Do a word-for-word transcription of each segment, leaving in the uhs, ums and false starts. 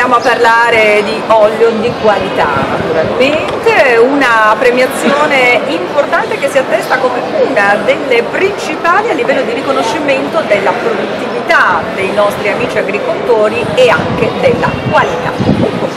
torniamo a parlare di olio di qualità, naturalmente, una premiazione importante che si attesta come una delle principali a livello di riconoscimento della produttività dei nostri amici agricoltori e anche della qualità.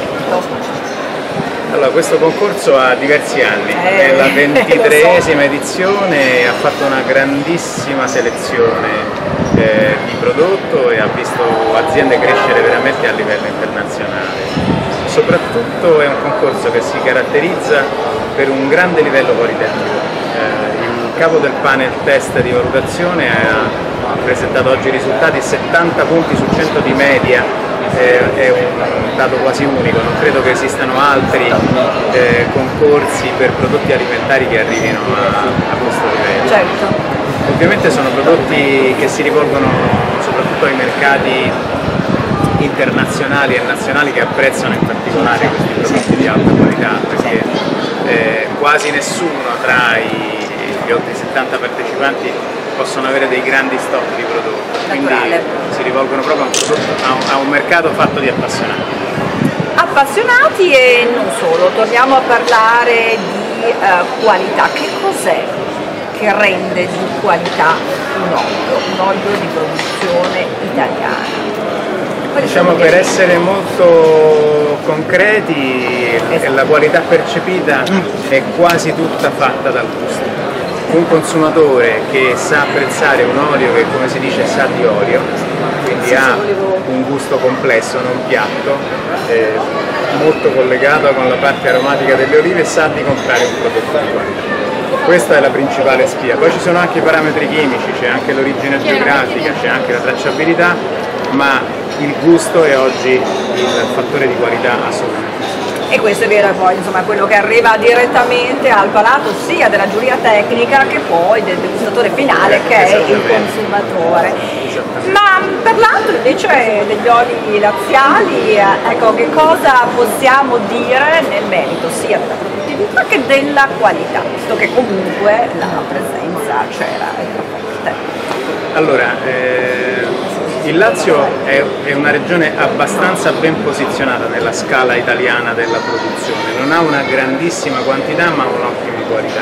Allora, questo concorso ha diversi anni, eh, è la ventitreesima so. edizione, ha fatto una grandissima selezione eh, di prodotto e ha visto aziende crescere veramente a livello internazionale. Soprattutto è un concorso che si caratterizza per un grande livello qualitativo. Eh, il capo del panel test di valutazione ha, ha presentato oggi i risultati, settanta punti su cento di media. È un dato quasi unico, non credo che esistano altri eh, concorsi per prodotti alimentari che arrivino a, a questo livello. Certo. Ovviamente sono prodotti che si rivolgono soprattutto ai mercati internazionali e nazionali che apprezzano in particolare questi prodotti di alta qualità, perché eh, quasi nessuno tra i, gli oltre settanta partecipanti possono avere dei grandi stock di prodotti, quindi si rivolgono proprio a un, prodotto, a un, a un mercato fatto di appassionati. Appassionati e non solo, torniamo a parlare di uh, qualità. Che cos'è che rende di qualità un olio, un olio di produzione italiana? Diciamo, per essere molto concreti, esatto, la qualità percepita è quasi tutta fatta dal gusto. Un consumatore che sa apprezzare un olio che, come si dice, sa di olio, quindi ha un gusto complesso, non piatto, eh, molto collegato con la parte aromatica delle olive, sa di comprare un prodotto di qualità. Questa è la principale spia. Poi ci sono anche i parametri chimici, c'è anche l'origine geografica, c'è anche la tracciabilità, ma il gusto è oggi il fattore di qualità assolutamente. E questo è vero, poi insomma quello che arriva direttamente al palato sia della giuria tecnica che poi del degustatore finale, che è il consumatore. Ma parlando invece degli oli laziali, ecco, che cosa possiamo dire nel merito sia della produttività che della qualità, visto che comunque la presenza c'era e era forte? Allora, eh... il Lazio è, è una regione abbastanza ben posizionata nella scala italiana della produzione, non ha una grandissima quantità ma un'ottima qualità.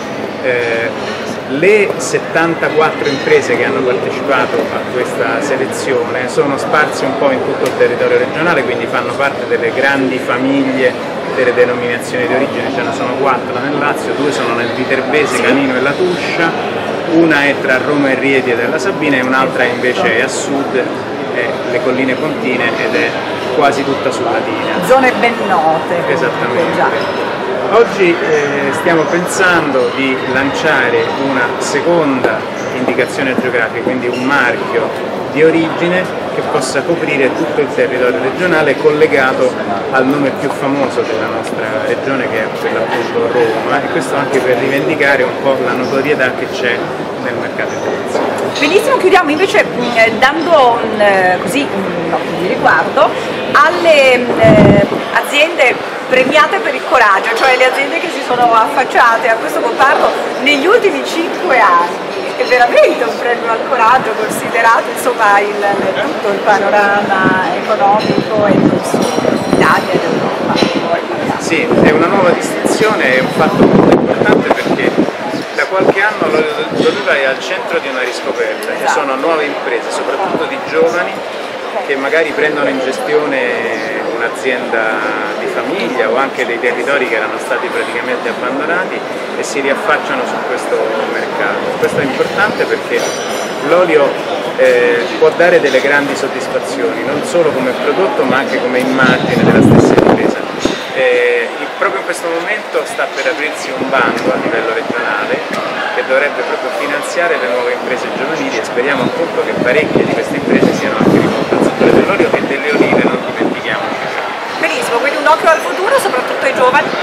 Eh, le settantaquattro imprese che hanno partecipato a questa selezione sono sparse un po' in tutto il territorio regionale, quindi fanno parte delle grandi famiglie delle denominazioni di origine, ce ne sono quattro nel Lazio, due sono nel Viterbese, Canino e La Tuscia, una è tra Roma e Rieti della Sabina e un'altra invece è a sud, è le Colline Pontine ed è quasi tutta sulla linea. Zone ben note. Esattamente. Oggi eh, stiamo pensando di lanciare una seconda indicazione geografica, quindi un marchio di origine che possa coprire tutto il territorio regionale collegato al nome più famoso della nostra regione, che è per l'appunto Roma, e questo anche per rivendicare un po' la notorietà che c'è nel mercato internazionale. Benissimo, chiudiamo invece eh, dando eh, così un occhio di riguardo alle eh, aziende premiate per il coraggio, cioè le aziende che si sono affacciate a questo comparto negli ultimi cinque anni. È veramente un premio al coraggio, considerato insomma il, tutto il panorama economico e non solo d'Italia e d'Europa. Sì, è una nuova distinzione, è un fatto molto importante perché da qualche anno l'oliva è al centro di una riscoperta, ci sono nuove imprese, soprattutto di giovani, che magari prendono in gestione un'azienda di famiglia o anche dei territori che erano stati praticamente abbandonati e si riaffacciano su questo mercato. Questo è importante perché l'olio eh, può dare delle grandi soddisfazioni, non solo come prodotto ma anche come immagine della stessa impresa. Eh, proprio in questo momento sta per aprirsi un bando a livello regionale che dovrebbe proprio finanziare le nuove imprese giovanili e speriamo appunto che parecchie di queste imprese siano anche rivolte al settore dell'olio e delle olive, non dimentichiamoci. Benissimo, quindi un occhio al futuro, soprattutto ai giovani.